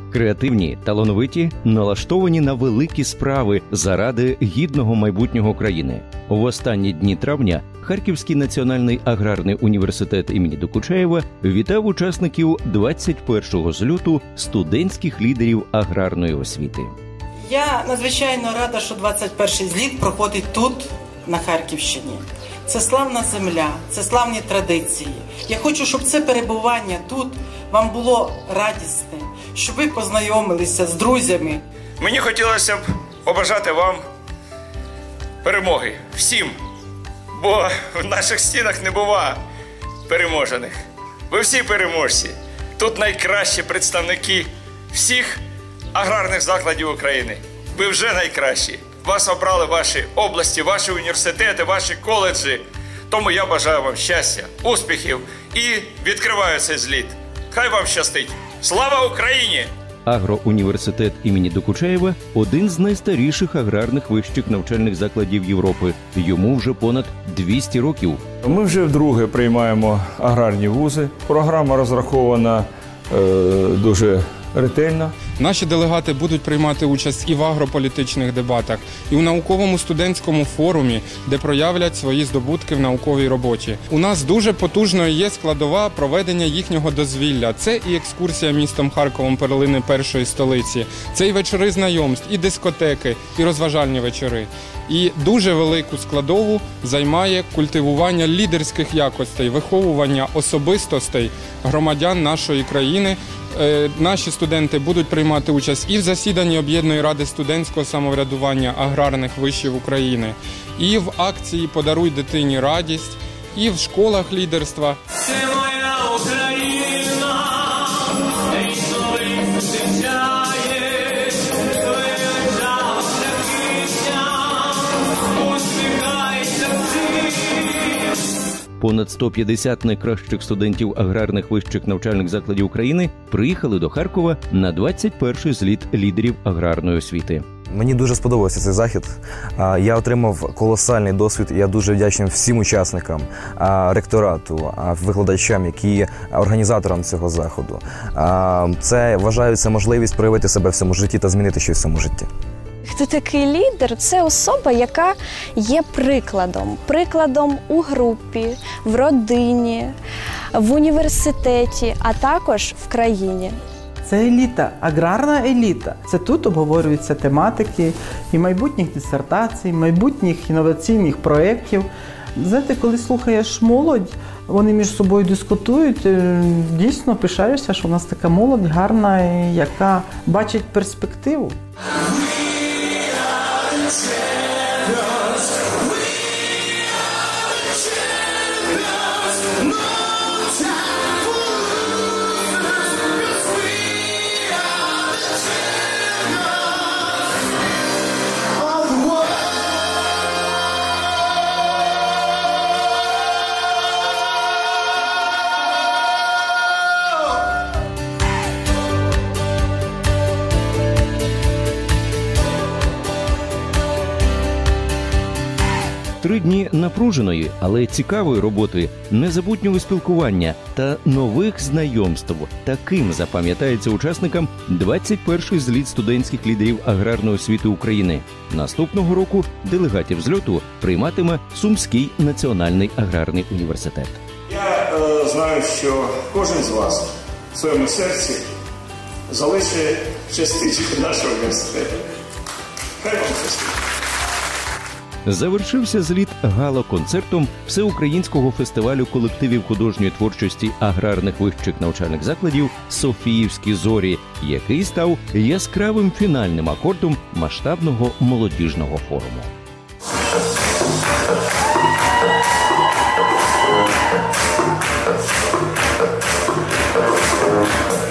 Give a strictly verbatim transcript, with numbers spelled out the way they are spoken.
Креативні, талановиті, налаштовані на великі справи заради гідного майбутнього країни. В останні дні травня Харківський національний аграрний університет імені Докучаєва вітав учасників двадцять першого зльоту студентських лідерів аграрної освіти. Я надзвичайно рада, що двадцять перший зліт проходить тут, на Харківщині. Це славна земля, це славні традиції. Я хочу, щоб це перебування тут вам було радісне, щоб ви познайомилися з друзями. Мені хотілося б побажати вам перемоги всім, бо в наших стінах не бува переможених. Ви всі переможці. Тут найкращі представники всіх аграрних закладів України. Ви вже найкращі. Вас обрали ваші області, ваші університети, ваші коледжі. Тому я бажаю вам щастя, успіхів і відкриваю цей зліт. Хай вам щастить! Слава Україні! Агроуніверситет імені Докучаєва – один з найстаріших аграрних вищих навчальних закладів Європи. Йому вже понад двісті років. Ми вже вдруге приймаємо аграрні вузи. Програма розрахована е, дуже ретельно. Наші делегати будуть приймати участь і в агрополітичних дебатах, і у науковому студентському форумі, де проявлять свої здобутки в науковій роботі. У нас дуже потужною є складова проведення їхнього дозвілля. Це і екскурсія містом Харковом перлини першої столиці, це і вечори знайомств, і дискотеки, і розважальні вечори. І дуже велику складову займає культивування лідерських якостей, виховування особистостей громадян нашої країни. Наші студенти будуть приймати участь і в засіданні Об'єднаної ради студентського самоврядування аграрних вишів України, і в акції «Подаруй дитині радість», і в школах лідерства. Це моя Україна, Понад сто п'ятдесят найкращих студентів аграрних вищих навчальних закладів України приїхали до Харкова на двадцять перший зліт лідерів аграрної освіти. Мені дуже сподобався цей захід. Я отримав колосальний досвід. Я дуже вдячний всім учасникам, ректорату, викладачам, які є організатором цього заходу. Це, вважаю, це можливість проявити себе в цьому житті та змінити щось в цьому житті. Хто такий лідер? Це особа, яка є прикладом. Прикладом у групі, в родині, в університеті, а також в країні. Це еліта, аграрна еліта. Це тут обговорюються тематики і майбутніх дисертацій, майбутніх інноваційних проєктів. Знаєте, коли слухаєш молодь, вони між собою дискутують, дійсно пишаюся, що у нас така молодь гарна, яка бачить перспективу. Три дні напруженої, але цікавої роботи, незабутнього спілкування та нових знайомств. Таким запам'ятається учасникам двадцять перший зліт студентських лідерів аграрної освіти України. Наступного року делегатів зльоту прийматиме Сумський національний аграрний університет. Я е, знаю, що кожен з вас в своєму серці залишить частичку нашого університету. Хай вам щастить. Завершився зліт гала-концертом Всеукраїнського фестивалю колективів художньої творчості аграрних вищих навчальних закладів «Софіївські зорі», який став яскравим фінальним акордом масштабного молодіжного форуму. Thank you.